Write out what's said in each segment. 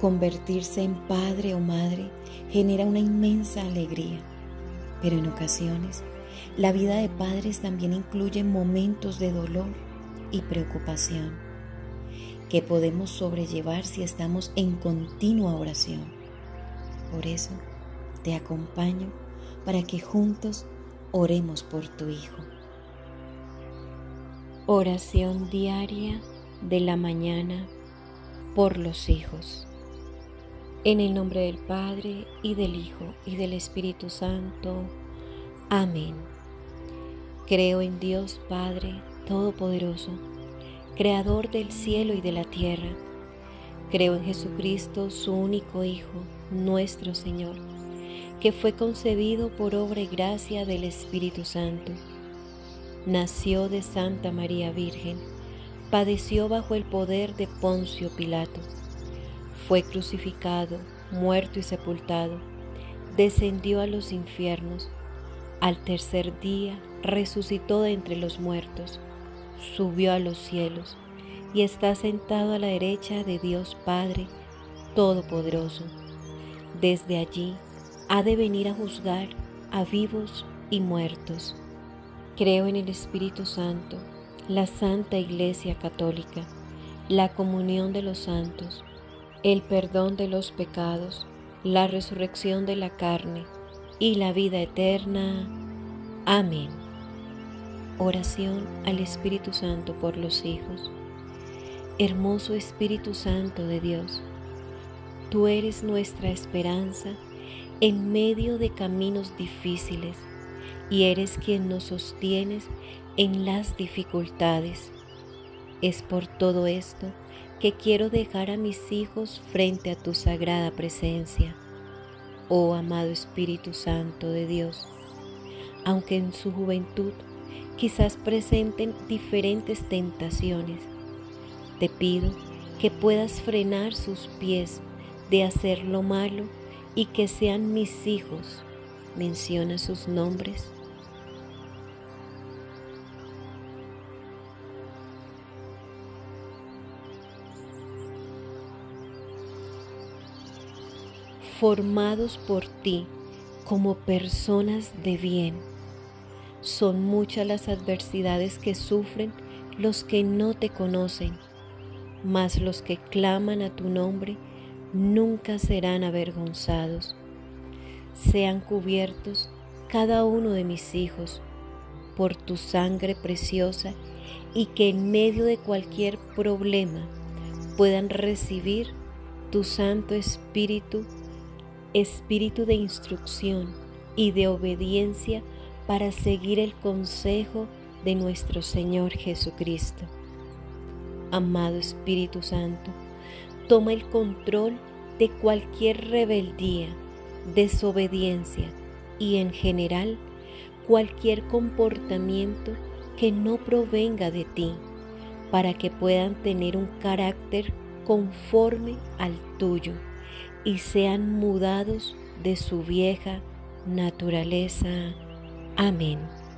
Convertirse en padre o madre genera una inmensa alegría, pero en ocasiones la vida de padres también incluye momentos de dolor y preocupación que podemos sobrellevar si estamos en continua oración. Por eso te acompaño para que juntos oremos por tu hijo. Oración diaria de la mañana por los hijos. En el nombre del Padre, y del Hijo, y del Espíritu Santo. Amén. Creo en Dios Padre Todopoderoso, Creador del cielo y de la tierra. Creo en Jesucristo, su único Hijo, nuestro Señor, que fue concebido por obra y gracia del Espíritu Santo. Nació de Santa María Virgen, padeció bajo el poder de Poncio Pilato. Fue crucificado, muerto y sepultado, descendió a los infiernos. Al tercer día resucitó de entre los muertos, subió a los cielos y está sentado a la derecha de Dios Padre Todopoderoso. Desde allí ha de venir a juzgar a vivos y muertos. Creo en el Espíritu Santo, la Santa Iglesia Católica, la comunión de los santos, el perdón de los pecados, la resurrección de la carne y la vida eterna. Amén. Oración al Espíritu Santo por los hijos. Hermoso Espíritu Santo de Dios, tú eres nuestra esperanza en medio de caminos difíciles y eres quien nos sostienes en las dificultades. Es por todo esto que quiero dejar a mis hijos frente a tu sagrada presencia, oh amado Espíritu Santo de Dios. Aunque en su juventud quizás presenten diferentes tentaciones, te pido que puedas frenar sus pies de hacer lo malo y que sean mis hijos. Menciona sus nombres. Formados por ti como personas de bien. Son muchas las adversidades que sufren los que no te conocen, mas los que claman a tu nombre nunca serán avergonzados. Sean cubiertos cada uno de mis hijos por tu sangre preciosa y que en medio de cualquier problema puedan recibir tu Santo Espíritu, Espíritu de instrucción y de obediencia para seguir el consejo de nuestro Señor Jesucristo. Amado Espíritu Santo, toma el control de cualquier rebeldía, desobediencia y en general cualquier comportamiento que no provenga de ti, para que puedan tener un carácter conforme al tuyo y sean mudados de su vieja naturaleza. Amén.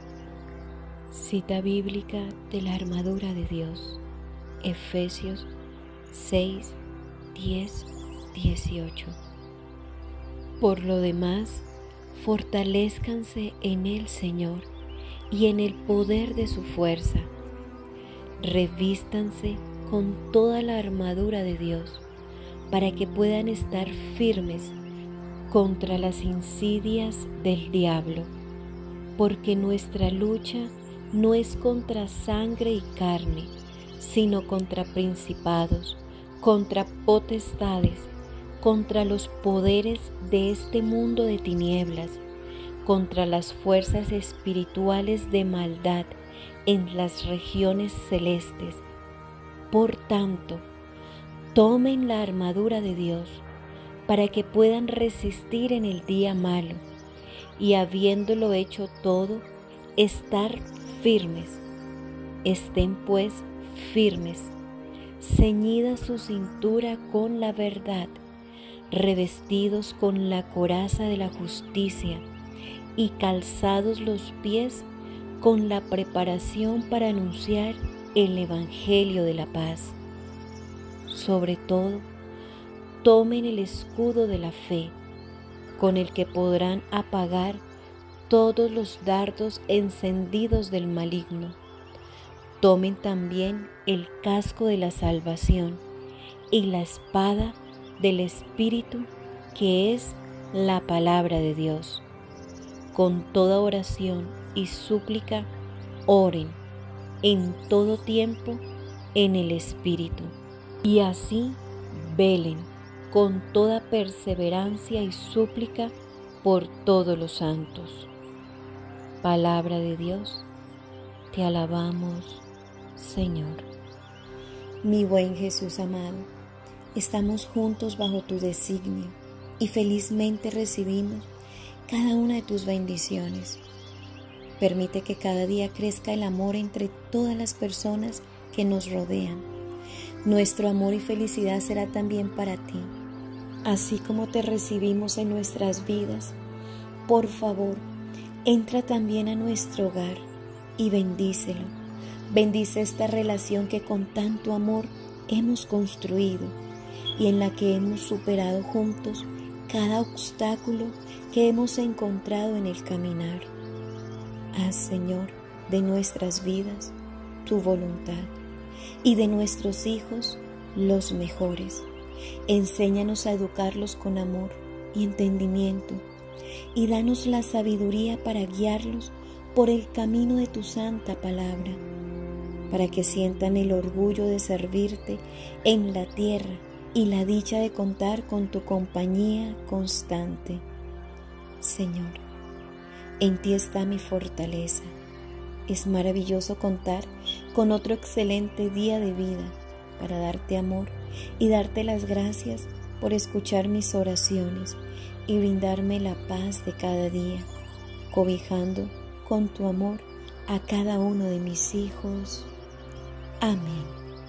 Cita bíblica de la armadura de Dios, Efesios 6, 10, 18. Por lo demás, fortalézcanse en el Señor y en el poder de su fuerza. Revístanse con toda la armadura de Dios, para que puedan estar firmes contra las insidias del diablo, porque nuestra lucha no es contra sangre y carne, sino contra principados, contra potestades, contra los poderes de este mundo de tinieblas, contra las fuerzas espirituales de maldad en las regiones celestes. Por tanto, tomen la armadura de Dios para que puedan resistir en el día malo y, habiéndolo hecho todo, estar firmes. Estén pues firmes, ceñida su cintura con la verdad, revestidos con la coraza de la justicia y calzados los pies con la preparación para anunciar el Evangelio de la paz. Sobre todo, tomen el escudo de la fe, con el que podrán apagar todos los dardos encendidos del maligno. Tomen también el casco de la salvación y la espada del Espíritu, que es la palabra de Dios. Con toda oración y súplica, oren en todo tiempo en el Espíritu, y así velen con toda perseverancia y súplica por todos los santos. Palabra de Dios, te alabamos, Señor. Mi buen Jesús amado, estamos juntos bajo tu designio y felizmente recibimos cada una de tus bendiciones. Permite que cada día crezca el amor entre todas las personas que nos rodean. Nuestro amor y felicidad será también para ti. Así como te recibimos en nuestras vidas, por favor, entra también a nuestro hogar y bendícelo. Bendice esta relación que con tanto amor hemos construido y en la que hemos superado juntos cada obstáculo que hemos encontrado en el caminar. Haz, Señor, de nuestras vidas tu voluntad y de nuestros hijos los mejores. Enséñanos a educarlos con amor y entendimiento y danos la sabiduría para guiarlos por el camino de tu santa palabra, para que sientan el orgullo de servirte en la tierra y la dicha de contar con tu compañía constante. Señor, en ti está mi fortaleza. Es maravilloso contar con otro excelente día de vida para darte amor y darte las gracias por escuchar mis oraciones y brindarme la paz de cada día, cobijando con tu amor a cada uno de mis hijos. Amén.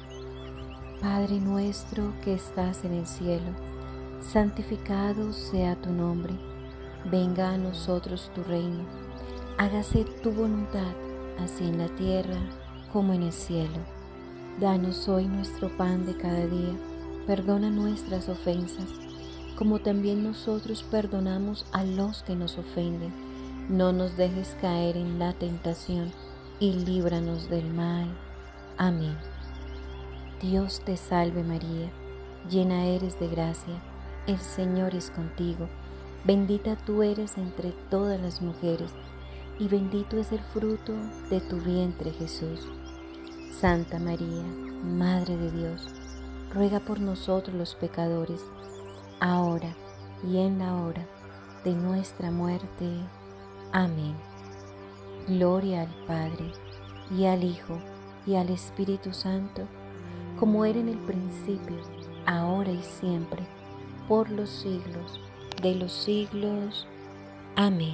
Padre nuestro que estás en el cielo, santificado sea tu nombre. Venga a nosotros tu reino. Hágase tu voluntad, así en la tierra como en el cielo. Danos hoy nuestro pan de cada día. Perdona nuestras ofensas, como también nosotros perdonamos a los que nos ofenden. No nos dejes caer en la tentación y líbranos del mal. Amén. Dios te salve María, llena eres de gracia, el Señor es contigo. Bendita tú eres entre todas las mujeres, y bendito es el fruto de tu vientre Jesús. Santa María, Madre de Dios, ruega por nosotros los pecadores, ahora y en la hora de nuestra muerte. Amén. Gloria al Padre, y al Hijo, y al Espíritu Santo, como era en el principio, ahora y siempre, por los siglos de los siglos. Amén.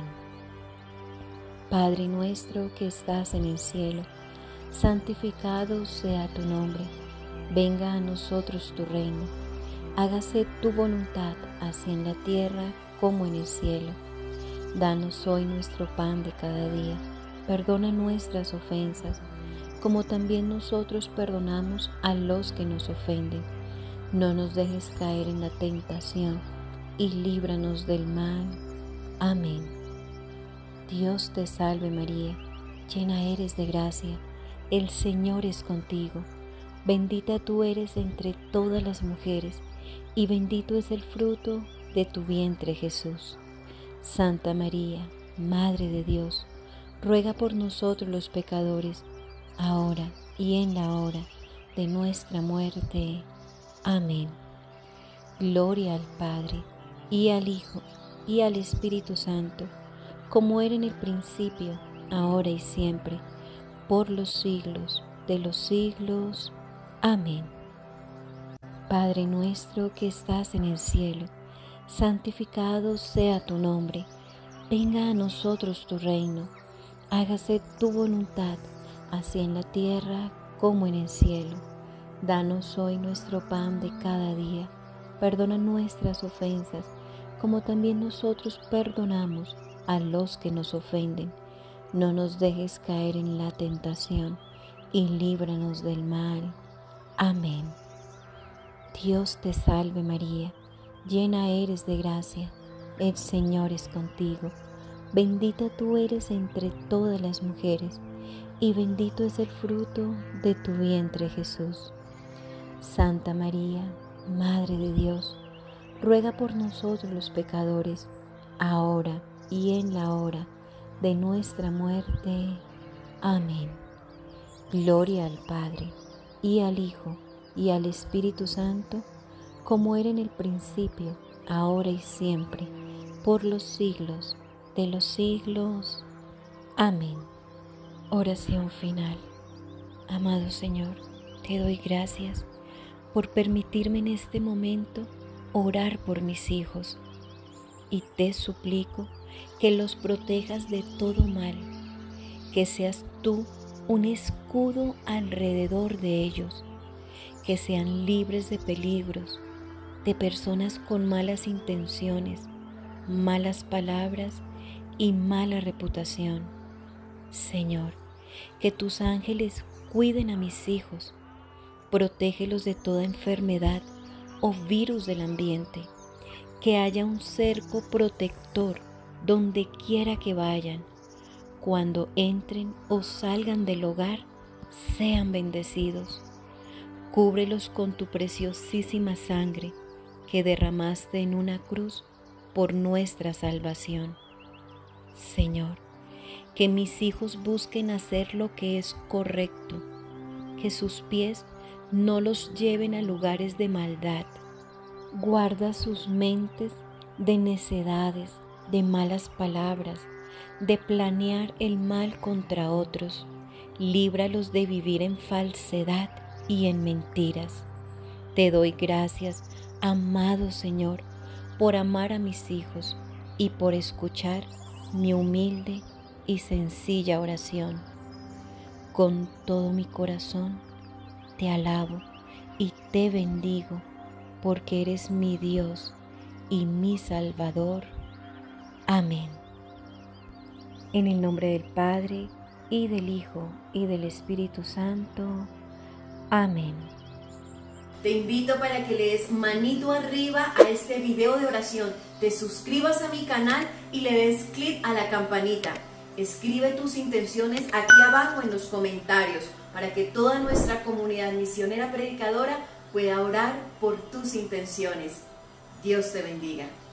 Padre nuestro que estás en el cielo, santificado sea tu nombre. Venga a nosotros tu reino. Hágase tu voluntad, así en la tierra como en el cielo. Danos hoy nuestro pan de cada día. Perdona nuestras ofensas, como también nosotros perdonamos a los que nos ofenden. No nos dejes caer en la tentación y líbranos del mal. Amén. Dios te salve María, llena eres de gracia, el Señor es contigo. Bendita tú eres entre todas las mujeres, y bendito es el fruto de tu vientre Jesús. Santa María, Madre de Dios, ruega por nosotros los pecadores, ahora y en la hora de nuestra muerte. Amén. Gloria al Padre, y al Hijo, y al Espíritu Santo, como era en el principio, ahora y siempre, por los siglos de los siglos. Amén. Padre nuestro que estás en el cielo, santificado sea tu nombre. Venga a nosotros tu reino. Hágase tu voluntad, así en la tierra como en el cielo. Danos hoy nuestro pan de cada día. Perdona nuestras ofensas, como también nosotros perdonamos a los que nos ofenden. No nos dejes caer en la tentación y líbranos del mal. Amén. Dios te salve María, llena eres de gracia, el Señor es contigo. Bendita tú eres entre todas las mujeres, y bendito es el fruto de tu vientre, Jesús. Santa María, Madre de Dios, ruega por nosotros los pecadores, ahora y en la hora de nuestra muerte. Amén. Gloria al Padre, y al Hijo, y al Espíritu Santo, como era en el principio, ahora y siempre, por los siglos de los siglos. Amén. Oración final. Amado Señor, te doy gracias por permitirme en este momento orar por mis hijos, y te suplico que los protejas de todo mal, que seas tú un escudo alrededor de ellos, que sean libres de peligros, de personas con malas intenciones, malas palabras y mala reputación. Señor, que tus ángeles cuiden a mis hijos, protégelos de toda enfermedad o virus del ambiente, que haya un cerco protector donde quiera que vayan. Cuando entren o salgan del hogar, sean bendecidos. Cúbrelos con tu preciosísima sangre que derramaste en una cruz por nuestra salvación. Señor, que mis hijos busquen hacer lo que es correcto, que sus pies no los lleven a lugares de maldad. Guarda sus mentes de necedades, de malas palabras, de planear el mal contra otros. Líbralos de vivir en falsedad y en mentiras. Te doy gracias, amado Señor, por amar a mis hijos y por escuchar mi humilde y sencilla oración. Con todo mi corazón te alabo y te bendigo, porque eres mi Dios y mi Salvador. Amén. En el nombre del Padre, y del Hijo, y del Espíritu Santo. Amén. Te invito para que le des manito arriba a este video de oración, te suscribas a mi canal y le des clic a la campanita. Escribe tus intenciones aquí abajo en los comentarios para que toda nuestra comunidad misionera predicadora pueda orar por tus intenciones. Dios te bendiga.